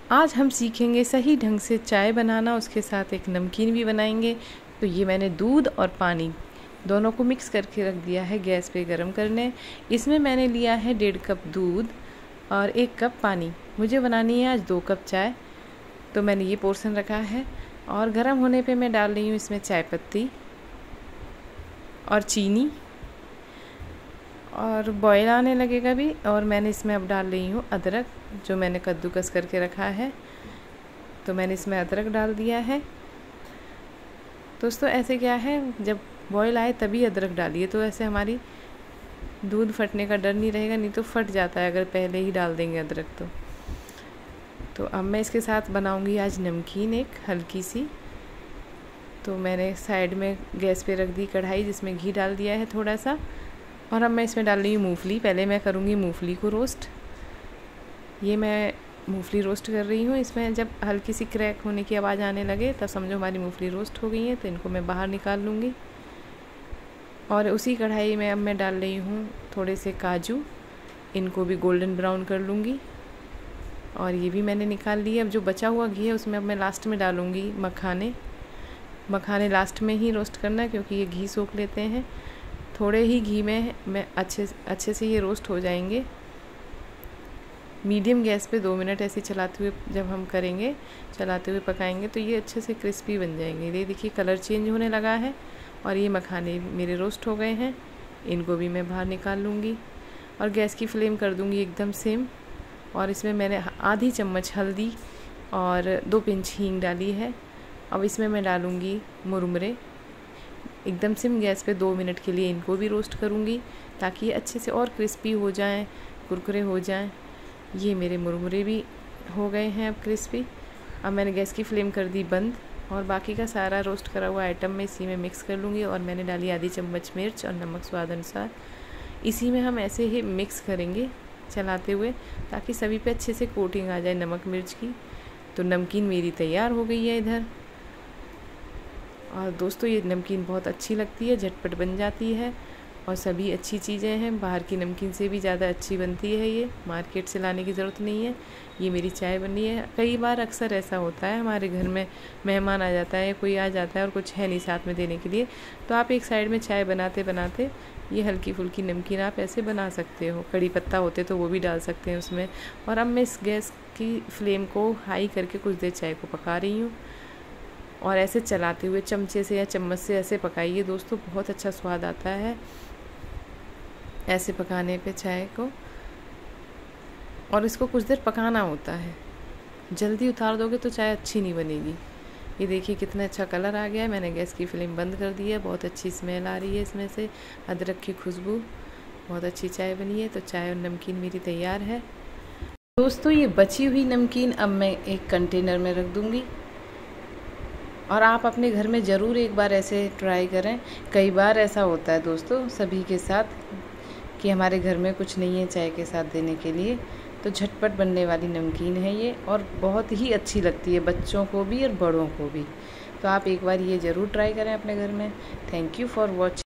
आज हम सीखेंगे सही ढंग से चाय बनाना, उसके साथ एक नमकीन भी बनाएंगे। तो ये मैंने दूध और पानी दोनों को मिक्स करके रख दिया है गैस पे गरम करने। इसमें मैंने लिया है 1.5 कप दूध और 1 कप पानी। मुझे बनानी है आज 2 कप चाय, तो मैंने ये पोर्शन रखा है। और गरम होने पे मैं डाल रही हूँ इसमें चाय पत्ती और चीनी, और बॉयल आने लगेगा भी। और मैंने इसमें अब डाल रही हूँ अदरक, जो मैंने कद्दूकस करके रखा है, तो मैंने इसमें अदरक डाल दिया है। दोस्तों ऐसे क्या है, जब बॉयल आए तभी अदरक डालिए, तो ऐसे हमारी दूध फटने का डर नहीं रहेगा, नहीं तो फट जाता है अगर पहले ही डाल देंगे अदरक तो अब मैं इसके साथ बनाऊंगी आज नमकीन एक हल्की सी। तो मैंने साइड में गैस पे रख दी कढ़ाई, जिसमें घी डाल दिया है थोड़ा सा। और अब मैं इसमें डाल रही हूँ मूंगफली। पहले मैं करूँगी मूंगफली को रोस्ट। ये मैं मूंगफली रोस्ट कर रही हूँ। इसमें जब हल्की सी क्रैक होने की आवाज़ आने लगे तब समझो हमारी मूंगफली रोस्ट हो गई है। तो इनको मैं बाहर निकाल लूँगी। और उसी कढ़ाई में अब मैं डाल रही हूँ थोड़े से काजू, इनको भी गोल्डन ब्राउन कर लूँगी। और ये भी मैंने निकाल लिए। अब जो बचा हुआ घी है उसमें अब मैं लास्ट में डालूँगी मखाने लास्ट में ही रोस्ट करना, क्योंकि ये घी सोख लेते हैं। थोड़े ही घी में मैं अच्छे से ये रोस्ट हो जाएंगे। मीडियम गैस पे 2 मिनट ऐसे चलाते हुए जब हम करेंगे, चलाते हुए पकाएंगे, तो ये अच्छे से क्रिस्पी बन जाएंगे। ये देखिए कलर चेंज होने लगा है और ये मखाने मेरे रोस्ट हो गए हैं। इनको भी मैं बाहर निकाल लूँगी और गैस की फ्लेम कर दूँगी एकदम सेम। और इसमें मैंने आधी चम्मच हल्दी और 2 पिंच हींग डाली है। अब इसमें मैं डालूँगी मुरमुरे। एकदम सिम गैस पे 2 मिनट के लिए इनको भी रोस्ट करूँगी, ताकि ये अच्छे से और क्रिस्पी हो जाएं, कुरकुरे हो जाएं। ये मेरे मुरमुरे भी हो गए हैं अब क्रिस्पी। अब मैंने गैस की फ्लेम कर दी बंद और बाकी का सारा रोस्ट करा हुआ आइटम मैं इसी में मिक्स कर लूँगी। और मैंने डाली आधी चम्मच मिर्च और नमक स्वाद अनुसार। इसी में हम ऐसे ही मिक्स करेंगे चलाते हुए, ताकि सभी पे अच्छे से कोटिंग आ जाए नमक मिर्च की। तो नमकीन मेरी तैयार हो गई है इधर। और दोस्तों ये नमकीन बहुत अच्छी लगती है, झटपट बन जाती है और सभी अच्छी चीज़ें हैं। बाहर की नमकीन से भी ज़्यादा अच्छी बनती है, ये मार्केट से लाने की ज़रूरत नहीं है। ये मेरी चाय बनी है। कई बार अक्सर ऐसा होता है हमारे घर में मेहमान आ जाता है या कोई आ जाता है और कुछ है नहीं साथ में देने के लिए, तो आप एक साइड में चाय बनाते बनाते ये हल्की फुल्की नमकीन आप ऐसे बना सकते हो। कड़ी पत्ता होते तो वो भी डाल सकते हैं उसमें। और अब मैं इस गैस की फ्लेम को हाई करके कुछ देर चाय को पका रही हूँ। और ऐसे चलाते हुए चमचे से या चम्मच से ऐसे पकाइए दोस्तों, बहुत अच्छा स्वाद आता है ऐसे पकाने पे चाय को। और इसको कुछ देर पकाना होता है, जल्दी उतार दोगे तो चाय अच्छी नहीं बनेगी। ये देखिए कितना अच्छा कलर आ गया है। मैंने गैस की फ्लेम बंद कर दी है। बहुत अच्छी स्मेल आ रही है इसमें से, अदरक की खुशबू। बहुत अच्छी चाय बनी है। तो चाय और नमकीन मेरी तैयार है। दोस्तों ये बची हुई नमकीन अब मैं एक कंटेनर में रख दूँगी। और आप अपने घर में ज़रूर एक बार ऐसे ट्राई करें। कई बार ऐसा होता है दोस्तों सभी के साथ कि हमारे घर में कुछ नहीं है चाय के साथ देने के लिए, तो झटपट बनने वाली नमकीन है ये और बहुत ही अच्छी लगती है बच्चों को भी और बड़ों को भी। तो आप एक बार ये ज़रूर ट्राई करें अपने घर में। Thank you for watching.